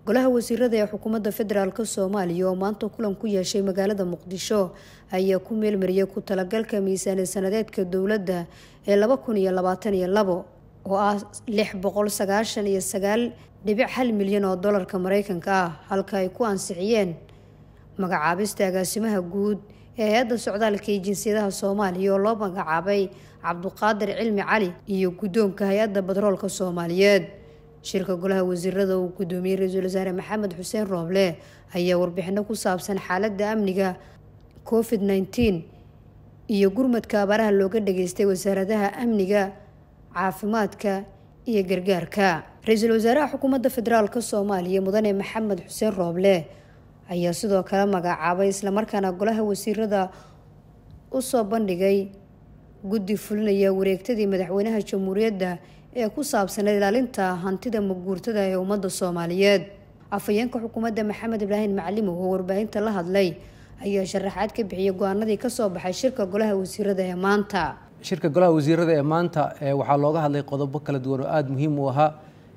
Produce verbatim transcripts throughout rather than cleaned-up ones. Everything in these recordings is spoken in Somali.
Golaha wasiirada ee xukuumadda federaalka Soomaaliya oo maanta kulan ku yeeshay magaalada Muqdisho ayaa ku meel mariyay ku talagalka miisaaniyadda sanadka Dowladda ee laba kun iyo labaatan iyo labo oo ah lix boqol sagaashan iyo sagaal dhibic hal milyan oo dollarka Mareykanka ah halka ay ku ansixiyeen magacaabista agaasimaha guud ee hay'adda socdaalka iyo jinsiyadaha Soomaaliya oo loo magacaabay Cabduqaadir Cilmi Cali iyo guddoonka hay'adda batroolka Soomaaliyeed. shirka golaha wasiirada uu gudoomiyay ra'iisul wasaare Maxamed Xuseen Rooble ayaa warbixino ku saabsan xaaladda amniga covid nineteen iyo gurmadka abaaraha looga dhageystay wasaaradaha amniga, caafimaadka iyo gargaarka. Ra'iisul wasaaraha xukuumadda federaalka Soomaaliya Mudane Maxamed Xuseen Rooble ayaa sidoo kale magacaabay isla markaana golaha wasiirada u soo bandhigay guddi fulinaya wareegtadii madaxweynaha jamhuuriyadda ee ku saabsan ilaalinta hantida maguurtada ee ummadda Soomaaliyeed. Afhayeenka xukuumadda Maxamed Ibrahim Macalimo oo warbaahinta la hadlay ayaa sharaxaad ka bixiyay go'aanadii ka soo baxay shirka golaha wasiirada ee maanta. shirka golaha wasiirada ee maanta waxaa looga hadlay qodobo kala duwan oo aad muhiim u ahaa.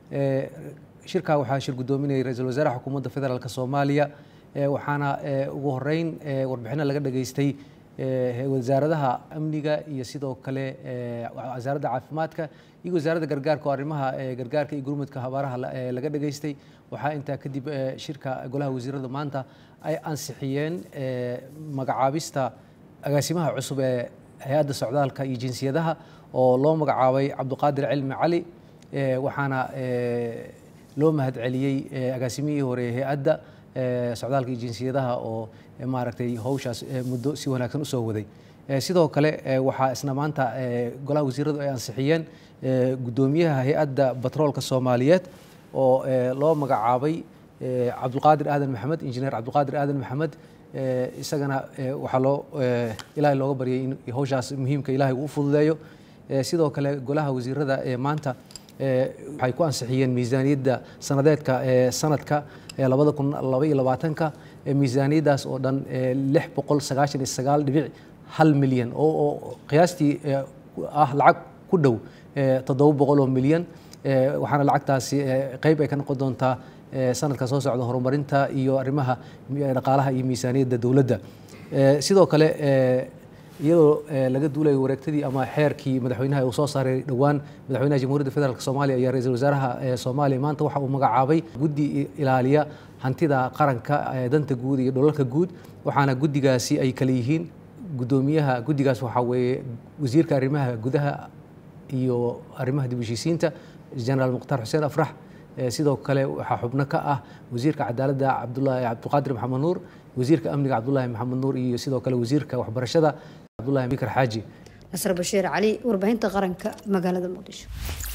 shirka waxaa shir gudoominayay ra'iisul wasaaraha xukuumadda federaalka Soomaaliya waxaana ugu horeyn warbixino laga dhageystay wasaaradaha amniga iyo sidoo kale wasaaradda caafimaadka iyo wasaaradda gargaarka oo arrimaha gargaarka iyo gurmadka abaaraha laga dhageystay. waxaa intaa kadib shirka golaha wasiirada maanta ay ansixiyeen magacaabista agaasimaha cusub ee hay'adda socdaalka iyo jinsiyadaha oo loo magacaabay Cabduqaadir Cilmi Cali. waxaana loo mahadceliyay agaasimihii hore ee hay'adda socdaalka iyo jinsiyadaha oo maaragtay hawshaas muddo si wanaagsan u soo waday. sidoo kale waxaa isna maanta golaha wasiiradu ay ansixiyeen gudoomiyaha hay'adda batroolka Soomaaliyeed oo loo magacaabay Cabduqaadir Aadan Maxamed injineer Cabduqaadir Aadan Maxamed. isagana waxaa loo ilaahay looga baryay in hawshaas muhiimka ilaahay uu fududeeyo. sidoo kale golaha wasiirada ee maanta waxay ku ansixiyeen miisaaniyadda sanadeedka ee sanadka laba kun laba iyo labaatanka. miisaaniyaddaas oo dhan lix boqol sagaashan iyo sagaal dhibic hal milyan oo qiyaastii ah lacag ku dhow toddoba boqol oo milyan. waxaana lacagtaasi qayb ay ka noqon doontaa sanadka soo socda horumarinta iyo arrimaha dhaqaalaha iyo miisaaniyadda dowladda. sidoo kale iyadoo laga duulay wareegtadii ama xeerkii madaxweynaha uu soo saaray dhowaan madaxweynaha jamhuuriyadda federaalka Soomaaliya ayaa ra'iisul wasaaraha Soomaaliya maanta waxa uu magacaabay guddi ilaaliya hantida qaranka danta guud iyo dhulalka guud. waxaana guddigaasi ay kala yihiin gudoomiyaha guddigaas waxaa weeye wasiirka arrimaha gudaha iyo arrimaha dib u heshiisiinta jenaraal Mukhtaar Xuseen Afrax. sidoo kale waxaa xubno ka ah wasiirka cadaaladda Cabdullaahi Cabduqaadir Maxamed Nuur, wasiirka amniga Cabdullaahi Maxamed Nuur iyo sidoo kale wasiirka waxbarashada Cabdullaahi Bikar Xaaji. Nasr Bashiir Cali, warbaahinta qaranka magaalada Muqdisho.